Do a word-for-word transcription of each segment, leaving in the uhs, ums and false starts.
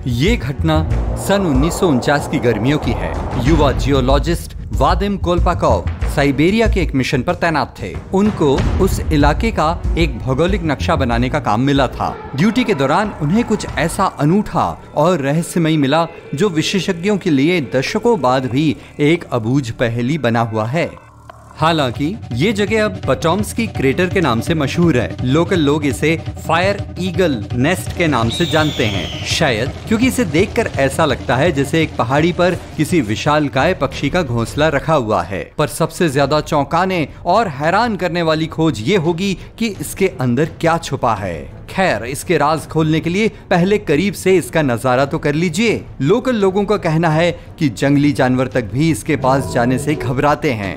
ये घटना सन उन्नीस सौ उनचास की गर्मियों की है। युवा जियोलॉजिस्ट वादिम कोल्पाकोव साइबेरिया के एक मिशन पर तैनात थे। उनको उस इलाके का एक भौगोलिक नक्शा बनाने का काम मिला था। ड्यूटी के दौरान उन्हें कुछ ऐसा अनूठा और रहस्यमयी मिला जो विशेषज्ञों के लिए दशकों बाद भी एक अबूझ पहेली बना हुआ है। हालांकि ये जगह अब पटोम्स्की क्रेटर के नाम से मशहूर है। लोकल लोग इसे फायर ईगल नेस्ट के नाम से जानते हैं, शायद क्योंकि इसे देखकर ऐसा लगता है जैसे एक पहाड़ी पर किसी विशालकाय पक्षी का घोंसला रखा हुआ है। पर सबसे ज्यादा चौंकाने और हैरान करने वाली खोज ये होगी कि इसके अंदर क्या छुपा है। खैर, इसके राज खोलने के लिए पहले करीब से इसका नजारा तो कर लीजिए। लोकल लोगों का कहना है कि जंगली जानवर तक भी इसके पास जाने से घबराते हैं।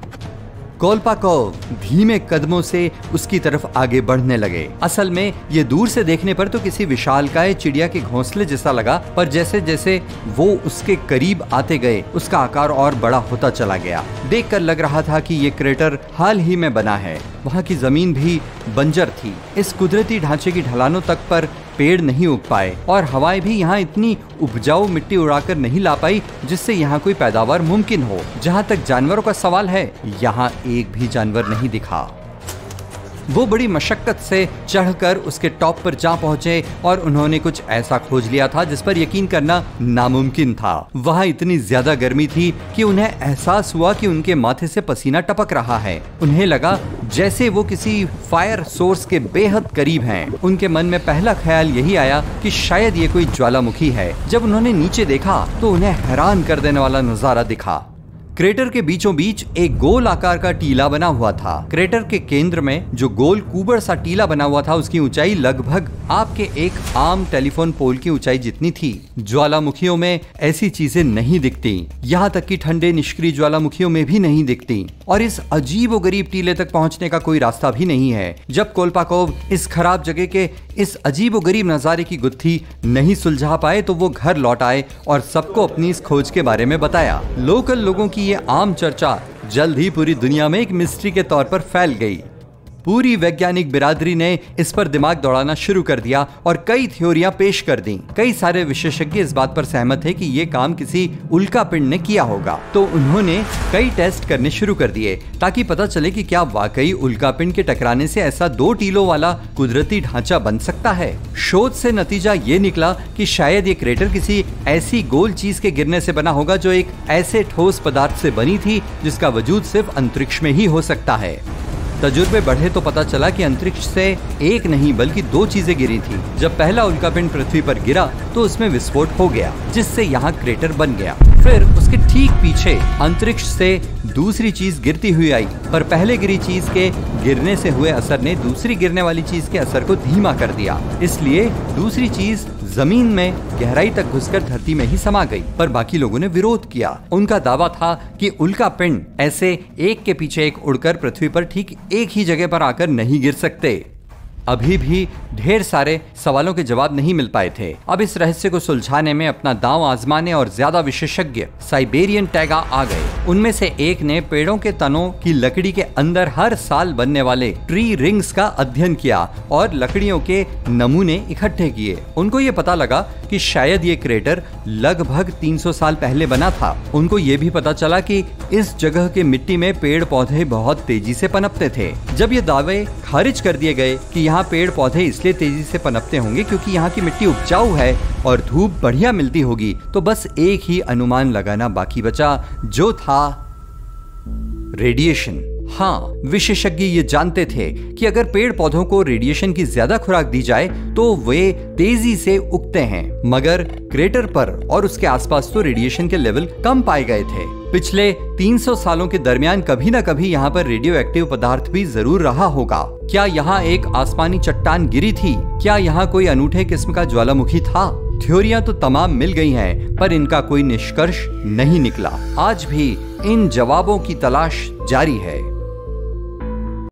कोल्पाकोव धीमे कदमों से उसकी तरफ आगे बढ़ने लगे। असल में ये दूर से देखने पर तो किसी विशालकाय चिड़िया के घोंसले जैसा लगा, पर जैसे जैसे वो उसके करीब आते गए उसका आकार और बड़ा होता चला गया। देखकर लग रहा था कि ये क्रेटर हाल ही में बना है। वहाँ की जमीन भी बंजर थी। इस कुदरती ढांचे की ढलानों तक पर पेड़ नहीं उग पाए और हवाएं भी यहाँ इतनी उपजाऊ मिट्टी उड़ाकर नहीं ला पाई जिससे यहाँ कोई पैदावार मुमकिन हो। जहाँ तक जानवरों का सवाल है, यहाँ एक भी जानवर नहीं दिखा। वो बड़ी मशक्कत से चढ़कर उसके टॉप पर जा पहुंचे और उन्होंने कुछ ऐसा खोज लिया था जिस पर यकीन करना नामुमकिन था। वहाँ इतनी ज्यादा गर्मी थी कि उन्हें एहसास हुआ कि उनके माथे से पसीना टपक रहा है। उन्हें लगा जैसे वो किसी फायर सोर्स के बेहद करीब हैं। उनके मन में पहला ख्याल यही आया कि शायद ये कोई ज्वालामुखी है। जब उन्होंने नीचे देखा तो उन्हें हैरान कर देने वाला नजारा दिखा। क्रेटर के बीचों बीच एक गोल आकार का टीला बना हुआ था। क्रेटर के केंद्र में जो गोल कुबड़ सा टीला बना हुआ था उसकी ऊंचाई लगभग आपके एक आम टेलीफोन पोल की ऊंचाई जितनी थी। ज्वालामुखियों में ऐसी चीजें नहीं दिखती, यहाँ तक कि ठंडे निष्क्रिय ज्वालामुखियों में भी नहीं दिखती। और इस अजीबोगरीब टीले तक पहुंचने का कोई रास्ता भी नहीं है। जब कोल्पाकोव इस खराब जगह के इस अजीबोगरीब नजारे की गुत्थी नहीं सुलझा पाए तो वो घर लौट आए और सबको अपनी इस खोज के बारे में बताया। लोकल लोगों की ये आम चर्चा जल्द ही पूरी दुनिया में एक मिस्ट्री के तौर पर फैल गई। पूरी वैज्ञानिक बिरादरी ने इस पर दिमाग दौड़ाना शुरू कर दिया और कई थ्योरियां पेश कर दी। कई सारे विशेषज्ञ इस बात पर सहमत थे कि ये काम किसी उल्कापिंड ने किया होगा। तो उन्होंने कई टेस्ट करने शुरू कर दिए ताकि पता चले कि क्या वाकई उल्कापिंड के टकराने से ऐसा दो टीलों वाला कुदरती ढांचा बन सकता है। शोध से नतीजा ये निकला कि शायद ये क्रेटर किसी ऐसी गोल चीज के गिरने से बना होगा जो एक ऐसे ठोस पदार्थ से बनी थी जिसका वजूद सिर्फ अंतरिक्ष में ही हो सकता है। तजुर्बे बढ़े तो पता चला कि अंतरिक्ष से एक नहीं बल्कि दो चीजें गिरी थी। जब पहला उल्कापिंड पृथ्वी पर गिरा तो उसमें विस्फोट हो गया जिससे यहाँ क्रेटर बन गया। फिर उसके ठीक पीछे अंतरिक्ष से दूसरी चीज गिरती हुई आई, पर पहले गिरी चीज के गिरने से हुए असर ने दूसरी गिरने वाली चीज के असर को धीमा कर दिया। इसलिए दूसरी चीज जमीन में गहराई तक घुसकर धरती में ही समा गई। पर बाकी लोगों ने विरोध किया। उनका दावा था कि उल्कापिंड ऐसे एक के पीछे एक उड़कर पृथ्वी पर ठीक एक ही जगह पर आकर नहीं गिर सकते। अभी भी ढेर सारे सवालों के जवाब नहीं मिल पाए थे। अब इस रहस्य को सुलझाने में अपना दांव आजमाने और ज्यादा विशेषज्ञ साइबेरियन टैगा आ गए। उनमें से एक ने पेड़ों के तनों की लकड़ी के अंदर हर साल बनने वाले ट्री रिंग्स का अध्ययन किया और लकड़ियों के नमूने इकट्ठे किए। उनको ये पता लगा कि शायद ये क्रेटर लगभग तीन सौ साल पहले बना था। उनको ये भी पता चला कि इस जगह के मिट्टी में पेड़ पौधे बहुत तेजी से पनपते थे। जब ये दावे खारिज कर दिए गए कि यहाँ पेड़ पौधे इसलिए तेजी से पनपते होंगे क्योंकि यहाँ की मिट्टी उपजाऊ है और धूप बढ़िया मिलती होगी, तो बस एक ही अनुमान लगाना बाकी बचा, जो था रेडिएशन। हाँ, विशेषज्ञ ये जानते थे कि अगर पेड़ पौधों को रेडिएशन की ज्यादा खुराक दी जाए तो वे तेजी से उगते हैं, मगर क्रेटर पर और उसके आसपास तो रेडिएशन के लेवल कम पाए गए थे। पिछले तीन सौ सालों के दरमियान कभी न कभी यहाँ पर रेडियो एक्टिव पदार्थ भी जरूर रहा होगा। क्या यहाँ एक आसमानी चट्टान गिरी थी? क्या यहाँ कोई अनूठे किस्म का ज्वालामुखी था? थ्योरियां तो तमाम मिल गई हैं, पर इनका कोई निष्कर्ष नहीं निकला। आज भी इन जवाबों की तलाश जारी है।